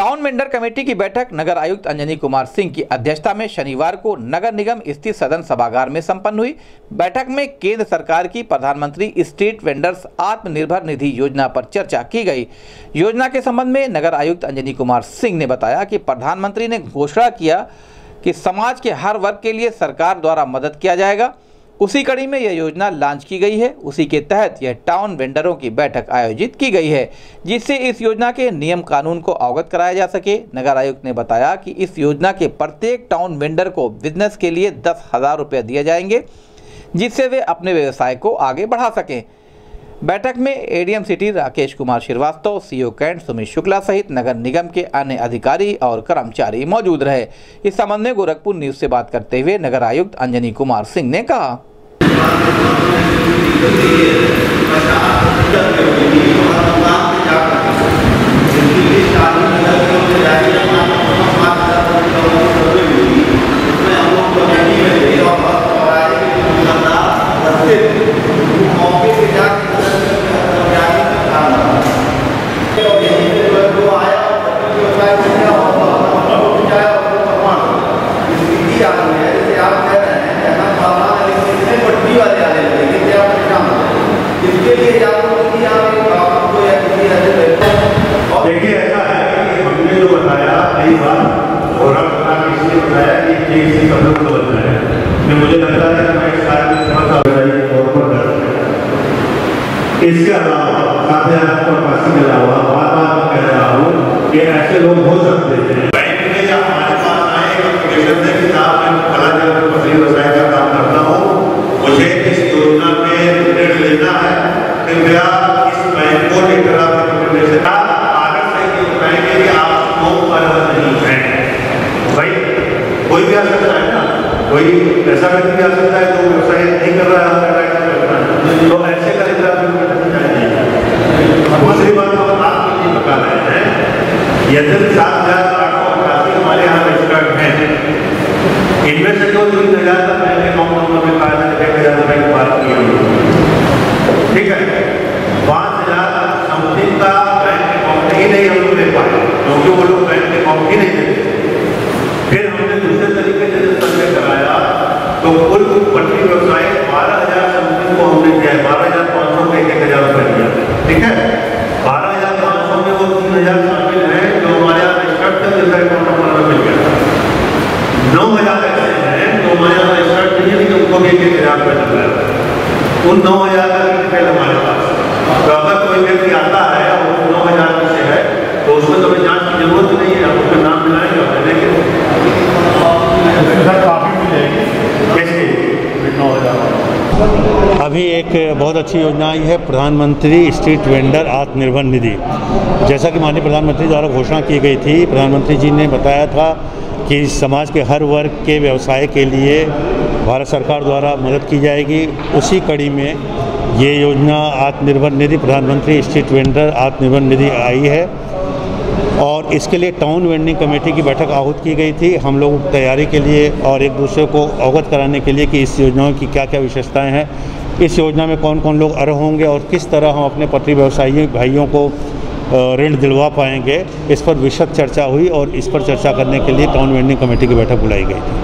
Town vendor committee की बैठक नगर आयुक्त अंजनी कुमार सिंह की अध्यक्षता में शनिवार को नगर निगम स्थित सदन सभागार में संपन्न हुई। बैठक में केंद्र सरकार की प्रधानमंत्री स्ट्रीट वेंडर्स आत्मनिर्भर निधि योजना पर चर्चा की गई। योजना के संबंध में नगर आयुक्त अंजनी कुमार सिंह ने बताया कि प्रधानमंत्री ने घोषणा किया कि समाज के हर वर्ग के लिए सरकार द्वारा मदद किया जाएगा। उसी कड़ी में यह योजना लॉन्च की गई है। उसी के तहत यह टाउन वेंडरों की बैठक आयोजित की गई है, जिससे इस योजना के नियम कानून को अवगत कराया जा सके। नगर आयुक्त ने बताया कि इस योजना के प्रत्येक टाउन वेंडर को बिजनेस के लिए 10,000 रुपये दिए जाएंगे, जिससे वे अपने व्यवसाय को आगे बढ़ा सकें। बैठक में ADM city Rakesh Kumar Srivastava, CO cantt Sumit Shukla सहित नगर निगम के अन्य अधिकारी और कर्मचारी मौजूद रहे। इस संबंध में गोरखपुर न्यूज से बात करते हुए नगर आयुक्त अंजनी कुमार सिंह ने कहा, देखिए ऐसा है कि हमने जो बताया कई बार और इसलिए बताया कि इसी सब लोग बदलना है। मुझे लगता है कि मैं इस साल में थोड़ा सा तौर पर इसके अलावा प्रवासी के अलावा बार बार कह रहा हूँ कि ऐसे लोग हो सकते हैं बैंक में या हमारे पास आए कि साहब मैं फला जगह पसली व्यवसाय का काम करता हूँ, मुझे इस योजना में ऋण लेना है, कृपया इस बैंक को लेकर आप कोई भी आ सकता है ना, कोई ऐसा व्यक्ति भी आ सकता है जो व्यवसाय नहीं कर रहा है, तो ऐसे का दूसरी बात तो आप मुझे बता रहे हैं, यदि 7,888 हमारे यहाँ रजिस्टर्ड हैं, इनमें से जो 3,000 बैंक अकाउंट में कहा जाए 1,000 रुपये की बात की, ठीक है, 5,000 समथिंग का बैंक अकाउंट ही नहीं हम लोग ले पाए, क्योंकि वो लोग बैंक अकाउंट ही नहीं देते। फिर हमने दूसरे तरीके से सर्वे कराया तो कुल पट्टी व्यवसाय 12,000 समथिंग को हमने दिया है, 12,500 में 1,000 रुपये दिया, ठीक है। 12,500 में वो 3,000 शामिल हैं जो हमारे यहाँ रजिस्टर्ड थे, जिसका अकाउंट नंबर मिल गया। 9,000 ऐसे हैं जो हमारे यहाँ रजिस्टर्ड नहीं है, लेकिन उनको भी 1,000 रुपये मिल रहा है। उन 9,000 का डिटेल हमारे पास, तो अगर कोई व्यक्ति आता है और 9,000 में से है तो उसमें तो जांच की जरूरत नहीं है, हम उसका नाम मिलाएंगे और देखेंगे अभी एक बहुत अच्छी योजना आई है, प्रधानमंत्री स्ट्रीट वेंडर आत्मनिर्भर निधि। जैसा कि माननीय प्रधानमंत्री द्वारा घोषणा की गई थी, प्रधानमंत्री जी ने बताया था कि समाज के हर वर्ग के व्यवसाय के लिए भारत सरकार द्वारा मदद की जाएगी। उसी कड़ी में ये योजना आत्मनिर्भर निधि, प्रधानमंत्री स्ट्रीट वेंडर आत्मनिर्भर निधि आई है और इसके लिए टाउन वेंडिंग कमेटी की बैठक आहूत की गई थी। हम लोग तैयारी के लिए और एक दूसरे को अवगत कराने के लिए कि इस योजनाओं की क्या क्या विशेषताएं हैं, इस योजना में कौन कौन लोग अर्ह होंगे और किस तरह हम अपने पटरी व्यवसायी भाइयों को ऋण दिलवा पाएंगे, इस पर विशद चर्चा हुई और इस पर चर्चा करने के लिए टाउन वेंडिंग कमेटी की बैठक बुलाई गई थी।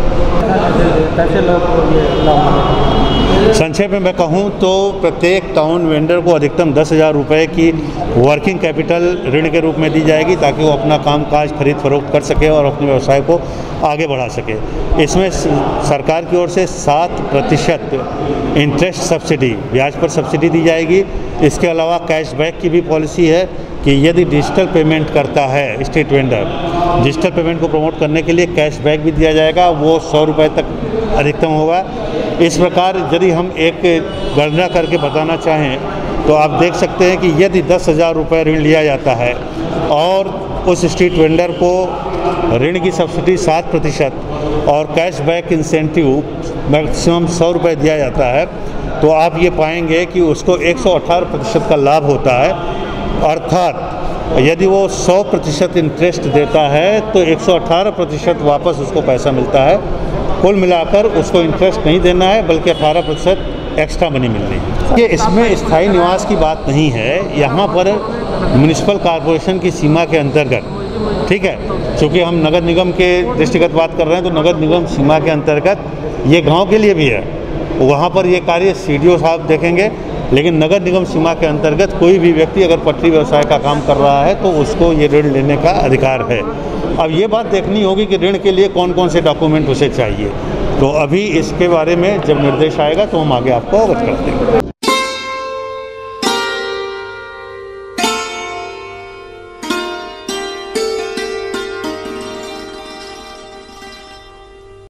संक्षेप में मैं कहूँ तो प्रत्येक टाउन वेंडर को अधिकतम 10,000 रुपये की वर्किंग कैपिटल ऋण के रूप में दी जाएगी, ताकि वो अपना कामकाज खरीद फरोख्त कर सके और अपने व्यवसाय को आगे बढ़ा सके। इसमें सरकार की ओर से 7% इंटरेस्ट सब्सिडी, ब्याज पर सब्सिडी दी जाएगी। इसके अलावा कैशबैक की भी पॉलिसी है कि यदि डिजिटल पेमेंट करता है स्ट्रीट वेंडर, डिजिटल पेमेंट को प्रमोट करने के लिए कैशबैक भी दिया जाएगा, वो 100 रुपये तक अधिकतम होगा। इस प्रकार यदि हम एक गणना करके बताना चाहें तो आप देख सकते हैं कि यदि 10,000 रुपये ऋण लिया जाता है और उस स्ट्रीट वेंडर को ऋण की सब्सिडी 7% और कैशबैक इंसेंटिव मैक्सिमम 100 रुपये दिया जाता है, तो आप ये पाएंगे कि उसको 118% का लाभ होता है। अर्थात यदि वो 100% इंटरेस्ट देता है तो 118% वापस उसको पैसा मिलता है। कुल मिलाकर उसको इंटरेस्ट नहीं देना है, बल्कि 18% एक्स्ट्रा मनी मिल रही है। ये इसमें स्थायी निवास की बात नहीं है, यहाँ पर म्युनिसिपल कॉरपोरेशन की सीमा के अंतर्गत ठीक है। चूँकि हम नगर निगम के दृष्टिगत बात कर रहे हैं, तो नगर निगम सीमा के अंतर्गत ये गांव के लिए भी है, वहाँ पर ये कार्य सीडीओ साहब देखेंगे। लेकिन नगर निगम सीमा के अंतर्गत कोई भी व्यक्ति अगर पटरी व्यवसाय का काम कर रहा है तो उसको ये ऋण लेने का अधिकार है। अब ये बात देखनी होगी कि ऋण के लिए कौन कौन से डॉक्यूमेंट उसे चाहिए, तो अभी इसके बारे में जब निर्देश आएगा तो हम आगे आपको अवगत कर देंगे।